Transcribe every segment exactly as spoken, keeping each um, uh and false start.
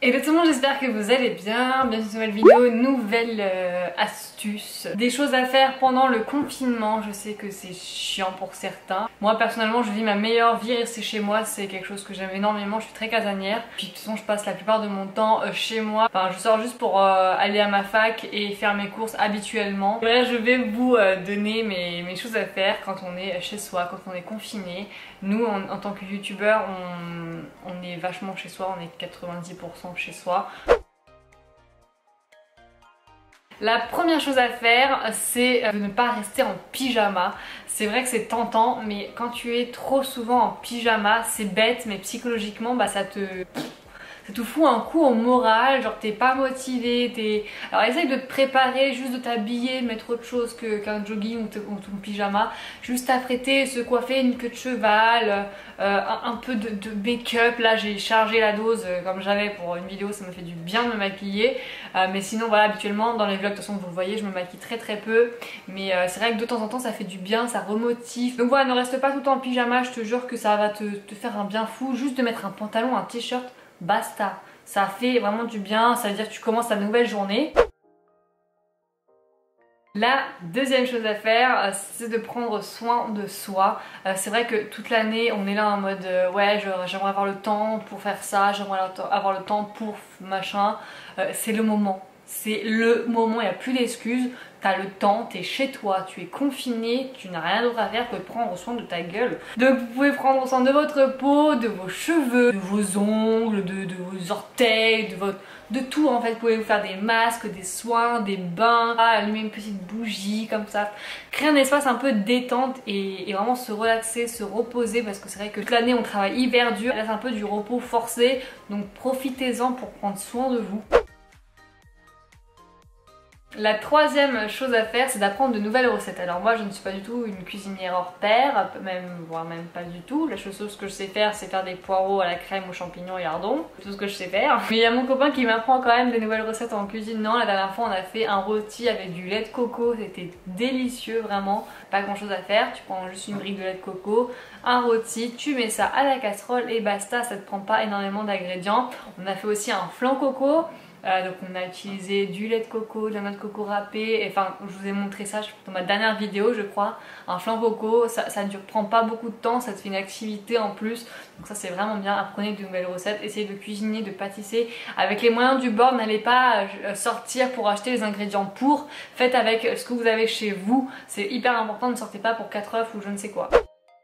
Hello tout le monde, j'espère que vous allez bien. Bienvenue sur une nouvelle vidéo, nouvelle euh, astuce. Des choses à faire pendant le confinement. Je sais que c'est chiant pour certains. Moi personnellement je vis ma meilleure vie, rester chez moi c'est quelque chose que j'aime énormément. Je suis très casanière. Puis de toute façon je passe la plupart de mon temps euh, chez moi. Enfin je sors juste pour euh, aller à ma fac et faire mes courses habituellement. Et là je vais vous euh, donner mes, mes choses à faire quand on est chez soi, quand on est confiné. Nous en, en tant que youtubeur on, on est vachement chez soi, on est quatre-vingt-dix pour cent chez soi. La première chose à faire, c'est de ne pas rester en pyjama. C'est vrai que c'est tentant, mais quand tu es trop souvent en pyjama, c'est bête, mais psychologiquement, bah ça te... ça te fout un coup au moral, genre t'es pas motivé, t'es... Alors essaye de te préparer, juste de t'habiller, de mettre autre chose que, qu'un jogging ou, ou ton pyjama, juste t'apprêter, se coiffer une queue de cheval, euh, un, un peu de, de make-up. Là j'ai chargé la dose euh, comme j'avais pour une vidéo, ça me fait du bien de me maquiller, euh, mais sinon voilà, habituellement dans les vlogs, de toute façon vous le voyez, je me maquille très très peu, mais euh, c'est vrai que de temps en temps ça fait du bien, ça remotive. Donc voilà, ne reste pas tout le temps en pyjama, je te jure que ça va te, te faire un bien fou, juste de mettre un pantalon, un t-shirt, basta, ça fait vraiment du bien, ça veut dire que tu commences ta nouvelle journée. La deuxième chose à faire, c'est de prendre soin de soi. C'est vrai que toute l'année on est là en mode euh, ouais j'aimerais avoir le temps pour faire ça, j'aimerais avoir le temps pour machin. Euh, c'est le moment. C'est le moment, il n'y a plus d'excuses, t'as le temps, t'es chez toi, tu es confiné, tu n'as rien d'autre à faire que de prendre soin de ta gueule. Donc vous pouvez prendre soin de votre peau, de vos cheveux, de vos ongles, de, de vos orteils, de, votre, de tout en fait. Vous pouvez vous faire des masques, des soins, des bains, allumer une petite bougie comme ça. Créer un espace un peu détente et, et vraiment se relaxer, se reposer, parce que c'est vrai que toute l'année on travaille hyper dur. Là c'est un peu du repos forcé, donc profitez-en pour prendre soin de vous. La troisième chose à faire, c'est d'apprendre de nouvelles recettes. Alors moi je ne suis pas du tout une cuisinière hors pair, même, voire même pas du tout. La chose que je sais faire, c'est faire des poireaux à la crème aux champignons et lardons. C'est tout ce que je sais faire. Mais il y a mon copain qui m'apprend quand même des nouvelles recettes en cuisine. Non, la dernière fois on a fait un rôti avec du lait de coco, c'était délicieux vraiment. Pas grand chose à faire, tu prends juste une brique de lait de coco, un rôti, tu mets ça à la casserole et basta, ça te prend pas énormément d'ingrédients. On a fait aussi un flan coco. Euh, donc on a utilisé du lait de coco, de la noix de coco râpée, et enfin je vous ai montré ça dans ma dernière vidéo je crois. Un flan coco, ça, ça ne prend pas beaucoup de temps, ça te fait une activité en plus, donc ça c'est vraiment bien. Apprenez de nouvelles recettes, essayez de cuisiner, de pâtisser avec les moyens du bord, n'allez pas sortir pour acheter les ingrédients pour, faites avec ce que vous avez chez vous, c'est hyper important, ne sortez pas pour quatre œufs ou je ne sais quoi.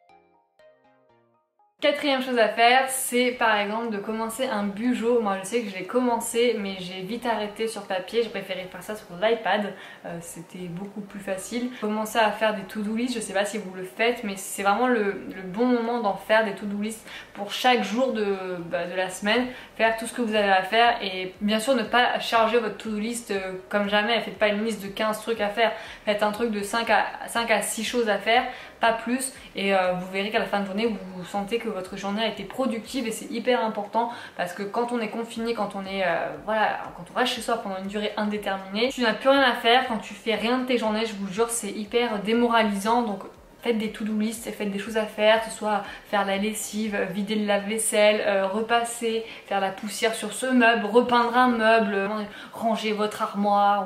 Quatrième chose à faire, c'est par exemple de commencer un bujo. Moi je sais que je l'ai commencé mais j'ai vite arrêté sur papier, j'ai préféré faire ça sur l'iPad, euh, c'était beaucoup plus facile. Commencer à faire des to-do list, je sais pas si vous le faites mais c'est vraiment le, le bon moment d'en faire des to-do list pour chaque jour de, bah, de la semaine, faire tout ce que vous avez à faire et bien sûr ne pas charger votre to-do list euh, comme jamais. Faites pas une liste de quinze trucs à faire, faites un truc de cinq à six choses à faire, pas plus, et euh, vous verrez qu'à la fin de journée vous sentez que votre journée a été productive et c'est hyper important parce que quand on est confiné, quand on est euh, voilà, quand on reste chez soi pendant une durée indéterminée, tu n'as plus rien à faire. Quand tu fais rien de tes journées, je vous jure c'est hyper démoralisant. Donc faites des to-do list, faites des choses à faire, que ce soit faire la lessive, vider le lave-vaisselle, euh, repasser, faire la poussière sur ce meuble, repeindre un meuble, ranger votre armoire.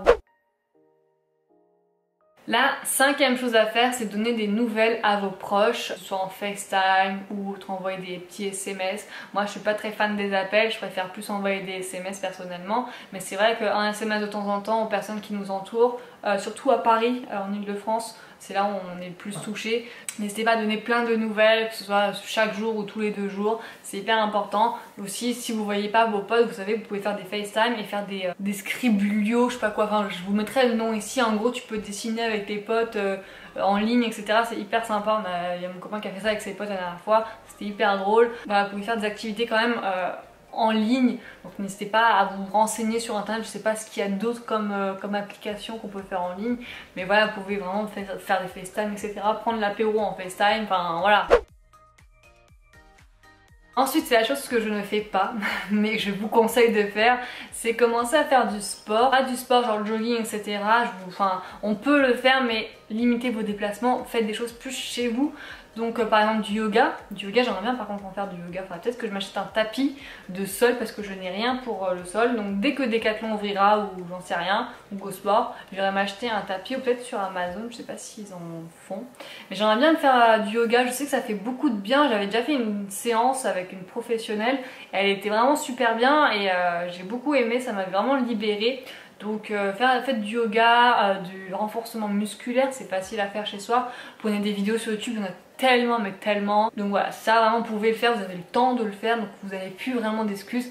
La cinquième chose à faire, c'est donner des nouvelles à vos proches, que ce soit en FaceTime ou envoyer des petits S M S. Moi je suis pas très fan des appels, je préfère plus envoyer des S M S personnellement, mais c'est vrai qu'un S M S de temps en temps aux personnes qui nous entourent, euh, surtout à Paris, euh, en Ile-de-France, c'est là où on est le plus touché. N'hésitez pas à donner plein de nouvelles, que ce soit chaque jour ou tous les deux jours, c'est hyper important. Aussi si vous voyez pas vos potes, vous savez vous pouvez faire des FaceTime et faire des, euh, des scribulio, je sais pas quoi, enfin je vous mettrai le nom ici. En gros tu peux dessiner avec tes potes euh, en ligne etc, c'est hyper sympa. Il y a mon copain qui a fait ça avec ses potes la dernière fois, c'était hyper drôle. Voilà, vous pouvez faire des activités quand même euh, en ligne, donc n'hésitez pas à vous renseigner sur internet. Je sais pas ce qu'il y a d'autre comme, euh, comme application qu'on peut faire en ligne, mais voilà, vous pouvez vraiment faire, faire des FaceTime etc, prendre l'apéro en FaceTime, enfin voilà. Ensuite, c'est la chose que je ne fais pas, mais que je vous conseille de faire, c'est commencer à faire du sport. Pas du sport genre le jogging, et cetera. Je vous, enfin, on peut le faire, mais limitez vos déplacements, faites des choses plus chez vous. Donc euh, par exemple du yoga, du yoga j'aimerais bien par contre en faire du yoga, enfin peut-être que je m'achète un tapis de sol parce que je n'ai rien pour euh, le sol. Donc dès que Decathlon ouvrira ou j'en sais rien, ou Go Sport, j'irai m'acheter un tapis ou peut-être sur Amazon, je sais pas s'ils en font. Mais j'aimerais bien faire euh, du yoga, je sais que ça fait beaucoup de bien, j'avais déjà fait une séance avec une professionnelle, elle était vraiment super bien et euh, j'ai beaucoup aimé, ça m'a vraiment libérée. Donc euh, faire, faites du yoga, euh, du renforcement musculaire, c'est facile à faire chez soi. Prenez des vidéos sur YouTube, il y en a tellement mais tellement. Donc voilà, ça vraiment vous pouvez le faire, vous avez le temps de le faire, donc vous n'avez plus vraiment d'excuses.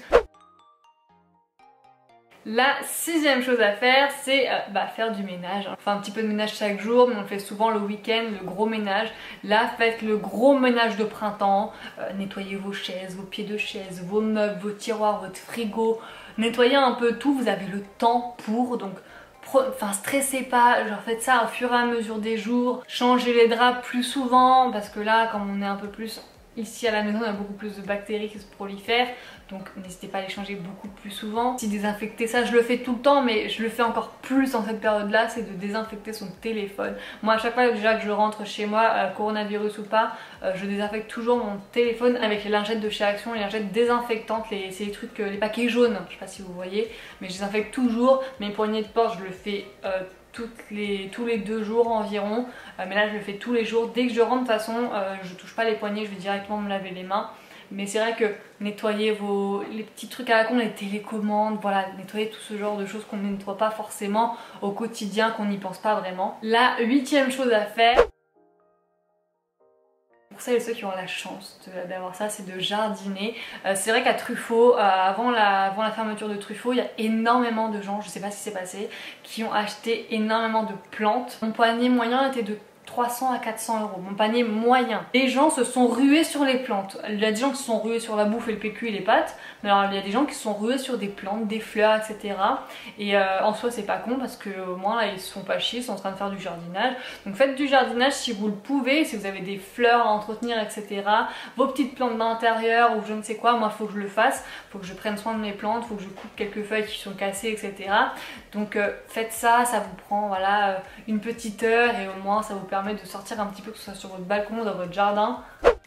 La sixième chose à faire, c'est euh, bah, faire du ménage. Enfin un petit peu de ménage chaque jour, mais on le fait souvent le week-end, le gros ménage. Là, faites le gros ménage de printemps. Euh, nettoyez vos chaises, vos pieds de chaise, vos meubles, vos tiroirs, votre frigo. Nettoyez un peu tout, vous avez le temps pour, donc enfin stressez pas, genre faites ça au fur et à mesure des jours. Changez les draps plus souvent, parce que là, comme on est un peu plus ici à la maison, on a beaucoup plus de bactéries qui se prolifèrent, donc n'hésitez pas à les changer beaucoup plus souvent. Si désinfecter ça, je le fais tout le temps, mais je le fais encore plus en cette période là, c'est de désinfecter son téléphone. Moi à chaque fois déjà que je rentre chez moi, euh, coronavirus ou pas, euh, je désinfecte toujours mon téléphone avec les lingettes de chez Action, les lingettes désinfectantes, les, c'est les trucs, euh, les paquets jaunes, je sais pas si vous voyez, mais je désinfecte toujours. Mes poignées de porte, je le fais euh, Toutes les, tous les deux jours environ, euh, mais là je le fais tous les jours. Dès que je rentre de toute façon, euh, je touche pas les poignets, je vais directement me laver les mains. Mais c'est vrai que nettoyer vos, les petits trucs à la con, les télécommandes, voilà, nettoyer tout ce genre de choses qu'on ne nettoie pas forcément au quotidien, qu'on n'y pense pas vraiment. La huitième chose à faire, pour celles et ceux qui ont la chance d'avoir ça, c'est de jardiner. Euh, c'est vrai qu'à Truffaut, euh, avant, la, avant la fermeture de Truffaut, il y a énormément de gens, je sais pas ce qui s'est passé, qui ont acheté énormément de plantes. Mon panier moyen était de trois cents à quatre cents euros, mon panier moyen. Les gens se sont rués sur les plantes. Il y a des gens qui se sont rués sur la bouffe et le P Q et les pâtes, mais alors il y a des gens qui se sont rués sur des plantes, des fleurs, et cetera. Et euh, en soi c'est pas con parce que au moins là ils se font pas chier, ils sont en train de faire du jardinage. Donc faites du jardinage si vous le pouvez, si vous avez des fleurs à entretenir, et cetera. Vos petites plantes d'intérieur ou je ne sais quoi, moi faut que je le fasse, faut que je prenne soin de mes plantes, faut que je coupe quelques feuilles qui sont cassées, et cetera. Donc euh, faites ça, ça vous prend voilà une petite heure et au moins ça vous permet de sortir un petit peu, que ce soit sur votre balcon ou dans votre jardin.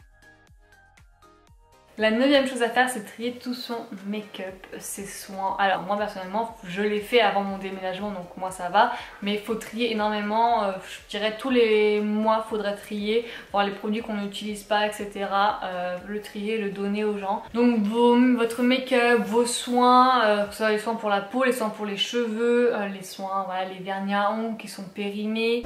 La neuvième chose à faire, c'est trier tout son make-up, ses soins. Alors moi personnellement, je l'ai fait avant mon déménagement, donc moi ça va, mais il faut trier énormément, euh, je dirais tous les mois il faudrait trier, voir les produits qu'on n'utilise pas, et cetera. Euh, le trier, le donner aux gens. Donc vos, votre make-up, vos soins, euh, que ce soit les soins pour la peau, les soins pour les cheveux, euh, les soins, voilà, les vernis à ongles qui sont périmés.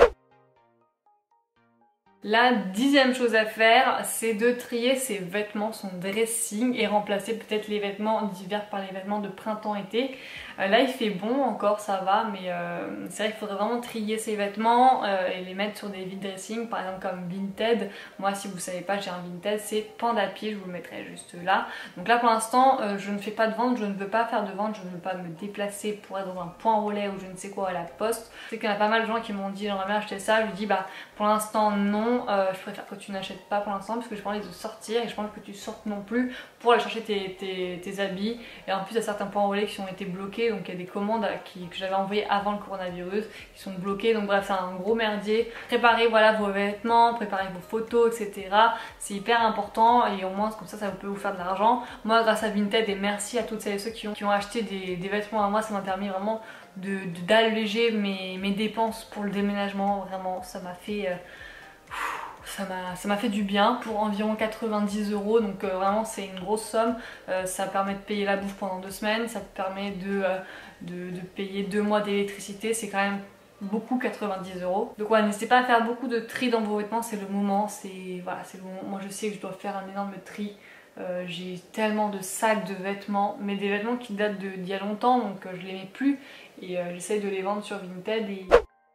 La dixième chose à faire, c'est de trier ses vêtements, son dressing et remplacer peut-être les vêtements d'hiver par les vêtements de printemps-été. Euh, là il fait bon encore, ça va, mais euh, c'est vrai qu'il faudrait vraiment trier ses vêtements euh, et les mettre sur des vide dressing, par exemple comme Vinted. Moi si vous savez pas, j'ai un Vinted, c'est Panda Pied, je vous le mettrai juste là. Donc là pour l'instant euh, je ne fais pas de vente, je ne veux pas faire de vente, je ne veux pas me déplacer pour être dans un point relais ou je ne sais quoi à la poste. C'est qu'il y en a pas mal de gens qui m'ont dit j'aimerais bien acheter ça, je lui dis bah pour l'instant non. Euh, je préfère que tu n'achètes pas pour l'instant parce que j'ai pas envie de sortir et je pense que tu sortes non plus pour aller chercher tes, tes, tes habits. Et en plus il y a certains points relais qui ont été bloqués, donc il y a des commandes qui, que j'avais envoyées avant le coronavirus qui sont bloquées, donc bref c'est un gros merdier. Préparez voilà vos vêtements, préparez vos photos, et cetera. C'est hyper important et au moins comme ça ça peut vous faire de l'argent. Moi grâce à Vinted, et merci à toutes celles et ceux qui ont, qui ont acheté des, des vêtements à moi, ça m'a permis vraiment d'alléger mes, mes dépenses pour le déménagement. Vraiment ça m'a fait... Euh, ça m'a fait du bien pour environ quatre-vingt-dix euros, donc euh, vraiment c'est une grosse somme. Euh, ça permet de payer la bouffe pendant deux semaines, ça te permet de, euh, de, de payer deux mois d'électricité, c'est quand même beaucoup, quatre-vingt-dix euros. Donc ouais, n'hésitez pas à faire beaucoup de tri dans vos vêtements, c'est le moment, c'est voilà, c'est le moment. Moi je sais que je dois faire un énorme tri. Euh, j'ai tellement de sacs de vêtements, mais des vêtements qui datent d'il y a longtemps, donc euh, je les mets plus et euh, j'essaye de les vendre sur Vinted. Et...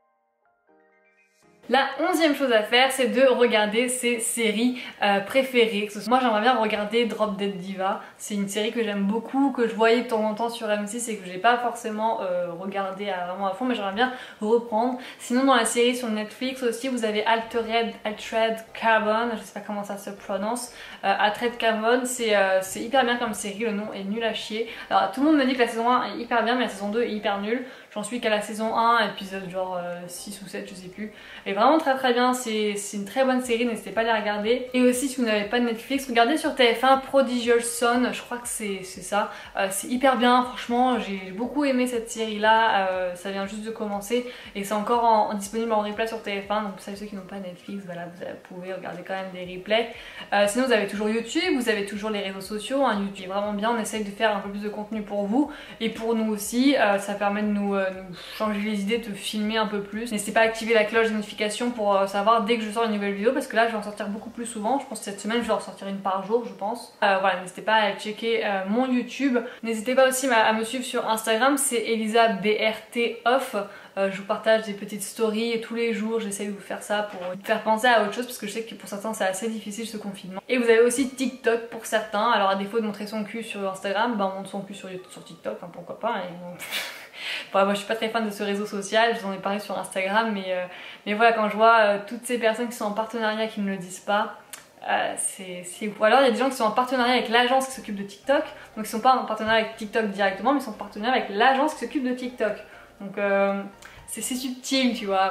La onzième chose à faire, c'est de regarder ses séries euh, préférées. Moi j'aimerais bien regarder Drop Dead Diva, c'est une série que j'aime beaucoup, que je voyais de temps en temps sur M six et que j'ai pas forcément euh, regardé à, vraiment à fond, mais j'aimerais bien reprendre. Sinon dans la série sur Netflix aussi vous avez Altered, Altered Carbon, je sais pas comment ça se prononce, euh, Altered Carbon, c'est euh, hyper bien comme série, le nom est nul à chier. Alors tout le monde me dit que la saison un est hyper bien mais la saison deux est hyper nulle. J'en suis qu'à la saison un, épisode genre euh, six ou sept, je sais plus. Elle est vraiment très très bien, c'est une très bonne série, n'hésitez pas à la regarder. Et aussi si vous n'avez pas de Netflix, regardez sur T F un Prodigal Son, je crois que c'est ça. Euh, c'est hyper bien, franchement, j'ai beaucoup aimé cette série là, euh, ça vient juste de commencer et c'est encore en, en disponible en replay sur T F un, donc pour ceux qui n'ont pas Netflix, voilà, vous pouvez regarder quand même des replays. Euh, sinon vous avez toujours YouTube, vous avez toujours les réseaux sociaux, hein, YouTube est vraiment bien, on essaye de faire un peu plus de contenu pour vous et pour nous aussi, euh, ça permet de nous, euh, nous changer les idées, de filmer un peu plus. N'hésitez pas à activer la cloche de notification pour euh, savoir dès que je sors une nouvelle vidéo, parce que là je vais en sortir beaucoup plus souvent, je pense que cette semaine je vais en sortir une par jour je pense. Euh, voilà, n'hésitez pas à checker euh, mon YouTube, n'hésitez pas aussi à, à me suivre sur Instagram, c'est Elisa B R T Off. Euh, je vous partage des petites stories et tous les jours j'essaie de vous faire ça pour vous faire penser à autre chose parce que je sais que pour certains c'est assez difficile ce confinement. Et vous avez aussi TikTok pour certains, alors à défaut de montrer son cul sur Instagram, bah on montre son cul sur, sur TikTok, hein, pourquoi pas. Et donc... Bon, moi je suis pas très fan de ce réseau social, je vous en ai parlé sur Instagram, mais, euh, mais voilà, quand je vois euh, toutes ces personnes qui sont en partenariat qui ne le disent pas, Euh, c'est ou alors il y a des gens qui sont en partenariat avec l'agence qui s'occupe de TikTok, donc ils sont pas en partenariat avec TikTok directement mais ils sont en partenariat avec l'agence qui s'occupe de TikTok, donc euh, c'est subtil, tu vois.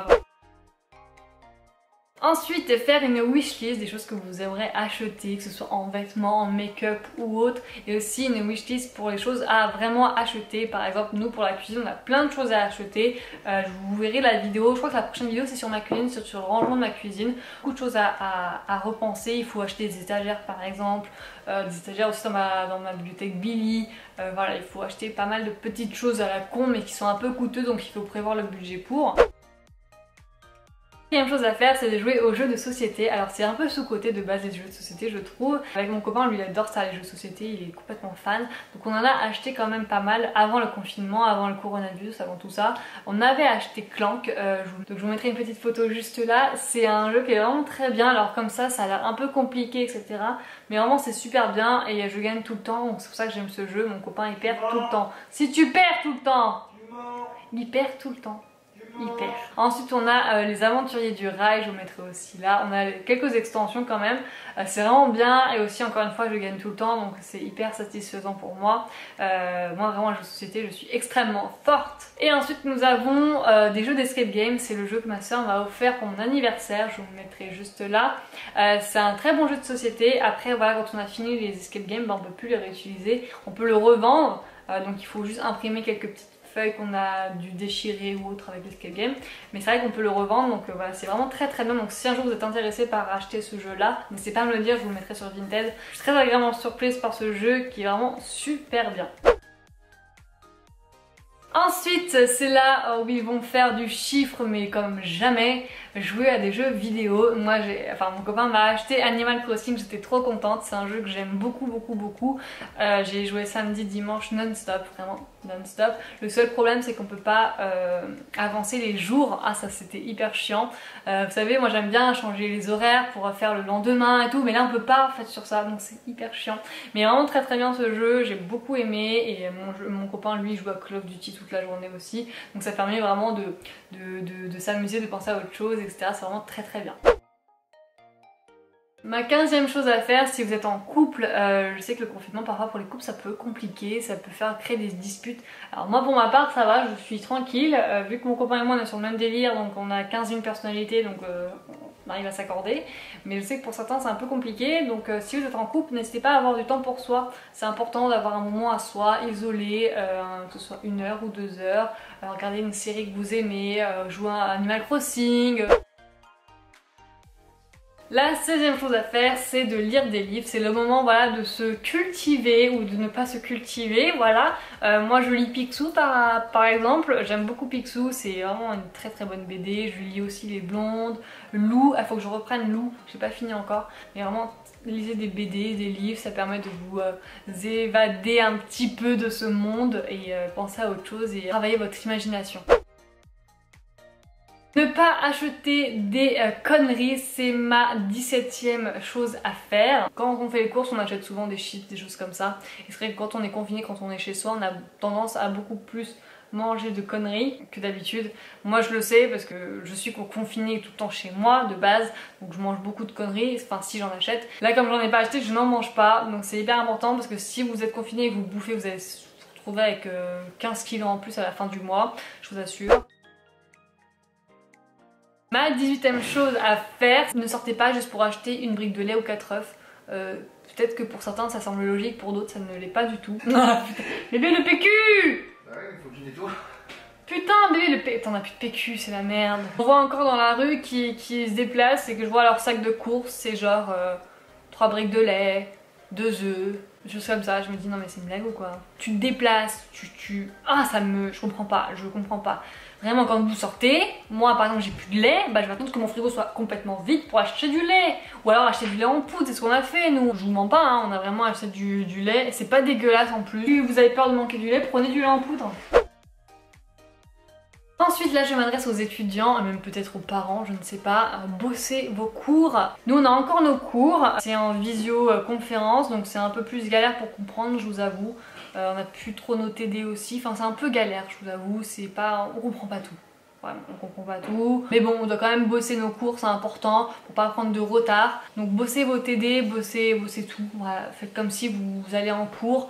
Ensuite, faire une wishlist des choses que vous aimeriez acheter, que ce soit en vêtements, en make-up ou autre, et aussi une wishlist pour les choses à vraiment acheter. Par exemple, nous pour la cuisine, on a plein de choses à acheter. Euh, vous verrez la vidéo, je crois que la prochaine vidéo c'est sur ma cuisine, sur, sur le rangement de ma cuisine. Beaucoup de choses à, à, à repenser. Il faut acheter des étagères par exemple, euh, des étagères aussi dans ma, dans ma bibliothèque Billy. Euh, voilà, il faut acheter pas mal de petites choses à la con mais qui sont un peu coûteuses, donc il faut prévoir le budget pour. La deuxième chose à faire, c'est de jouer aux jeux de société. Alors c'est un peu sous-côté de base les jeux de société, je trouve. Avec mon copain, lui il adore ça, les jeux de société, il est complètement fan. Donc on en a acheté quand même pas mal avant le confinement, avant le coronavirus, avant tout ça. On avait acheté Clank, euh, donc je vous mettrai une petite photo juste là. C'est un jeu qui est vraiment très bien, alors comme ça, ça a l'air un peu compliqué, et cetera. Mais vraiment c'est super bien et je gagne tout le temps, donc c'est pour ça que j'aime ce jeu. Mon copain il perd tout le temps. Si tu perds tout le temps, il perd tout le temps. Hyper. Ensuite on a euh, les aventuriers du rail, je vous mettrai aussi là, on a quelques extensions quand même, euh, c'est vraiment bien et aussi encore une fois je gagne tout le temps donc c'est hyper satisfaisant pour moi. Euh, moi vraiment jeu de société je suis extrêmement forte. Et ensuite nous avons euh, des jeux d'escape game, c'est le jeu que ma soeur m'a offert pour mon anniversaire, je vous le mettrai juste là. Euh, c'est un très bon jeu de société, après voilà quand on a fini les escape games bah, on peut plus les réutiliser, on peut le revendre, euh, donc il faut juste imprimer quelques petites qu'on a dû déchirer ou autre avec l'escape game, mais c'est vrai qu'on peut le revendre donc euh, voilà, c'est vraiment très très bien. Donc si un jour vous êtes intéressé par acheter ce jeu là, n'hésitez pas à me le dire, je vous le mettrai sur Vinted. Je suis très agréablement surprise par ce jeu qui est vraiment super bien. Ensuite, c'est là où ils vont faire du chiffre, mais comme jamais, jouer à des jeux vidéo. Moi, j'ai, enfin, mon copain m'a acheté Animal Crossing, j'étais trop contente. C'est un jeu que j'aime beaucoup, beaucoup, beaucoup. Euh, j'ai joué samedi, dimanche, non-stop, vraiment non-stop. Le seul problème, c'est qu'on peut pas euh, avancer les jours. Ah, ça, c'était hyper chiant. Euh, vous savez, moi, j'aime bien changer les horaires pour faire le lendemain et tout, mais là, on peut pas en fait sur ça, donc c'est hyper chiant. Mais vraiment très très bien ce jeu, j'ai beaucoup aimé et mon, jeu, mon copain, lui, joue à Call of Duty toute la journée aussi, donc ça permet vraiment de, de, de, de s'amuser, de penser à autre chose, et cetera. C'est vraiment très très bien. Ma quinzième chose à faire si vous êtes en couple, euh, je sais que le confinement parfois pour les couples ça peut compliquer, ça peut faire créer des disputes. Alors moi pour ma part ça va, je suis tranquille, euh, vu que mon copain et moi on est sur le même délire, donc on a quinze une personnalités, donc euh, on arrive à s'accorder. Mais je sais que pour certains c'est un peu compliqué, donc euh, si vous êtes en couple n'hésitez pas à avoir du temps pour soi. C'est important d'avoir un moment à soi, isolé, euh, que ce soit une heure ou deux heures, euh, regarder une série que vous aimez, euh, jouer à Animal Crossing. La seizième chose à faire, c'est de lire des livres. C'est le moment voilà, de se cultiver ou de ne pas se cultiver. Voilà. Euh, moi je lis Picsou par, par exemple. J'aime beaucoup Picsou, c'est vraiment une très très bonne B D. Je lis aussi Les Blondes, Lou. Il faut que je reprenne Lou, j'ai pas fini encore. Mais vraiment, lisez des B D, des livres, ça permet de vous euh, évader un petit peu de ce monde et euh, penser à autre chose et travailler votre imagination. Ne pas acheter des euh, conneries, c'est ma dix-septième chose à faire. Quand on fait les courses, on achète souvent des chips, des choses comme ça. Et c'est vrai que quand on est confiné, quand on est chez soi, on a tendance à beaucoup plus manger de conneries que d'habitude. Moi je le sais parce que je suis confinée tout le temps chez moi de base, donc je mange beaucoup de conneries, enfin si j'en achète. Là comme j'en ai pas acheté, je n'en mange pas, donc c'est hyper important parce que si vous êtes confiné et que vous bouffez, vous allez retrouver avec euh, quinze kilos en plus à la fin du mois, je vous assure. Ma dix-huitième chose à faire, ne sortez pas juste pour acheter une brique de lait ou quatre œufs. Euh, Peut-être que pour certains ça semble logique, pour d'autres ça ne l'est pas du tout. Bébé le P Q! Bah ouais, il faut qu'il nettoie. Putain, bébé le P Q. T'en as plus de P Q, c'est la merde. On voit encore dans la rue qui, qui se déplacent et que je vois leur sac de course, c'est genre euh, trois briques de lait, deux œufs, des choses comme ça. Je me dis non mais c'est une blague ou quoi? Tu te déplaces, tu, tu... Ah ça me... Je comprends pas, je comprends pas. Vraiment quand vous sortez, moi par exemple j'ai plus de lait, bah je vais attendre que mon frigo soit complètement vide pour acheter du lait. Ou alors acheter du lait en poudre, c'est ce qu'on a fait nous. Je vous mens pas, hein, on a vraiment acheté du, du lait, c'est pas dégueulasse en plus. Si vous avez peur de manquer du lait, prenez du lait en poudre. Ensuite là je m'adresse aux étudiants, même peut-être aux parents, je ne sais pas, bossez vos cours. Nous on a encore nos cours, c'est en visioconférence donc c'est un peu plus galère pour comprendre, je vous avoue. Euh, on a plus trop nos T D aussi, enfin c'est un peu galère je vous avoue, c'est pas... on comprend pas tout. Ouais, on comprend pas tout. Mais bon on doit quand même bosser nos cours, c'est important pour pas prendre de retard. Donc bossez vos T D, bossez, bossez tout, voilà, faites comme si vous, vous allez en cours.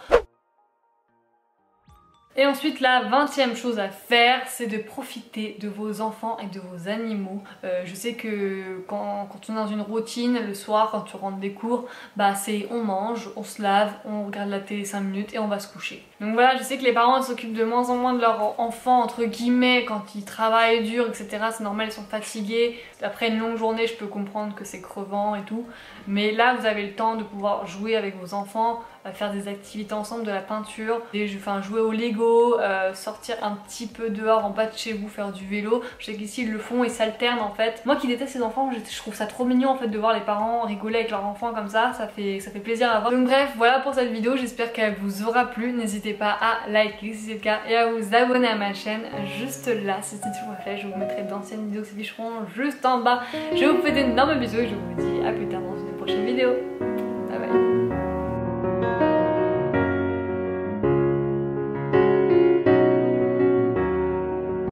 Et ensuite la vingtième chose à faire, c'est de profiter de vos enfants et de vos animaux. Euh, je sais que quand, quand on est dans une routine, le soir quand tu rentres des cours, bah c'est on mange, on se lave, on regarde la télé cinq minutes et on va se coucher. Donc voilà, je sais que les parents s'occupent de moins en moins de leurs enfants entre guillemets quand ils travaillent dur, et cetera. C'est normal, ils sont fatigués. Après une longue journée, je peux comprendre que c'est crevant et tout. Mais là, vous avez le temps de pouvoir jouer avec vos enfants, faire des activités ensemble, de la peinture, et, enfin, jouer au Lego, euh, sortir un petit peu dehors en bas de chez vous, faire du vélo. Je sais qu'ici ils le font et s'alternent en fait. Moi qui déteste ces enfants, je, je trouve ça trop mignon en fait de voir les parents rigoler avec leurs enfants comme ça, ça fait, ça fait plaisir à voir. Donc bref, voilà pour cette vidéo, j'espère qu'elle vous aura plu. N'hésitez pas à liker si c'est le cas et à vous abonner à ma chaîne juste là si c'est toujours fait. Je vous mettrai d'anciennes vidéos qui s'afficheront juste en bas. Je vous fais d'énormes bisous et je vous dis à plus tard dans une prochaine vidéo.